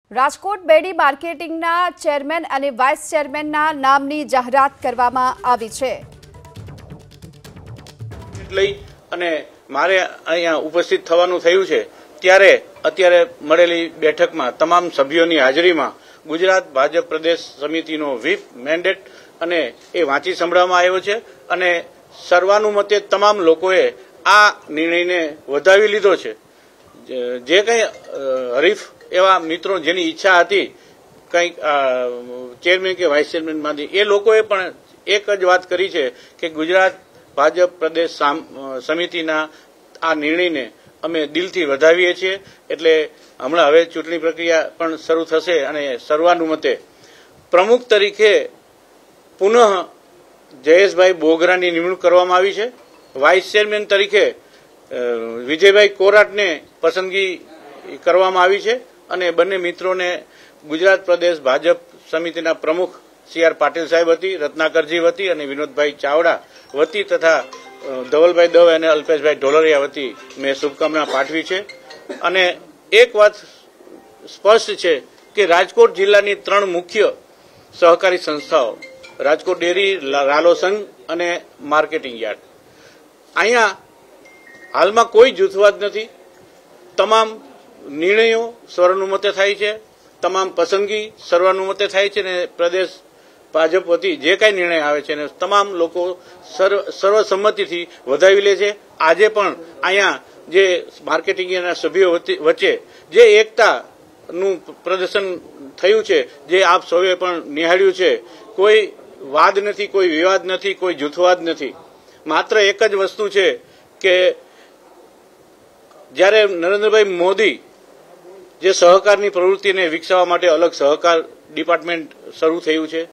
રાજકોટ બેડી માર્કેટિંગના ચેરમેન અને વાઇસ ચેરમેનના નામની જાહેરાત કરવામાં આવી છે। લઈ અને મારે અહીંયા ઉપસ્થિત થવાનું થયું છે ત્યારે અત્યારે મળેલી બેઠકમાં તમામ સભ્યોની હાજરીમાં ગુજરાત ભાજપ પ્રદેશ સમિતિનો વ્હીપ મેન્ડેટ અને એ વાંચી સંભળાવવામાં આવ્યો છે અને સર્વાનુમતે તમામ લોકોએ આ નિર્ણયને વધાવી લીધો છે। જે કંઈ હરીફ એવા મિત્રો જેની ઈચ્છા હતી કંઈક ચેરમેન કે વાઇસ ચેરમેનમાંથી એ લોકોએ પણ એક જ વાત કરી છે કે ગુજરાત ભાજપ પ્રદેશ સમિતિના આ નિર્ણયને અમે દિલથી વધાવીએ છીએ। એટલે હમણાં હવે ચૂંટણી પ્રક્રિયા પણ શરૂ થશે અને સર્વાનુમતે પ્રમુખ તરીકે પુનઃ જયેશભાઈ બોગરાની નિમણૂક કરવામાં આવી છે। વાઇસ ચેરમેન તરીકે વિજયભાઈ કોરાટને પસંદગી કરવામાં આવી છે અને બંને મિત્રોને ગુજરાત પ્રદેશ ભાજપ સમિતિના પ્રમુખ સી.આર. પાટીલ સાહેબ વતી, રત્નાકરજી વતી અને વિનોદભાઈ ચાવડા વતી તથા ધવલભાઈ દવે અને અલ્પેશભાઈ ઢોલરિયા વતી મેં શુભકામના પાઠવી છે। અને એક વાત સ્પષ્ટ છે કે રાજકોટ જિલ્લાની 3 મુખ્ય સહકારી સંસ્થાઓ રાજકોટ ડેરી, રાલો સંઘ અને માર્કેટિંગ યાર્ડ, અહીંયા હાલમાં કોઈ જૂથવાદ નથી। તમામ નિર્ણયો સર્વાનુમતે થાય છે, તમામ પસંદગી સર્વાનુમતે થાય છે અને પ્રદેશ ભાજપ વતી જે કાંઈ નિર્ણય આવે છે એને તમામ લોકો સર્વસંમતિથી વધાવી લે છે। આજે પણ અહીંયા જે માર્કેટિંગના સભ્યો વચ્ચે જે એકતાનું પ્રદર્શન થયું છે, જે આપ સૌએ પણ નિહાળ્યું છે, કોઈ વાદ નથી, કોઈ વિવાદ નથી, કોઈ જૂથવાદ નથી। માત્ર એક જ વસ્તુ છે કે જ્યારે નરેન્દ્રભાઈ મોદી જે સહકારની પ્રવૃત્તિને વિકસાવવા માટે અલગ સહકાર ડિપાર્ટમેન્ટ શરૂ થયું છે,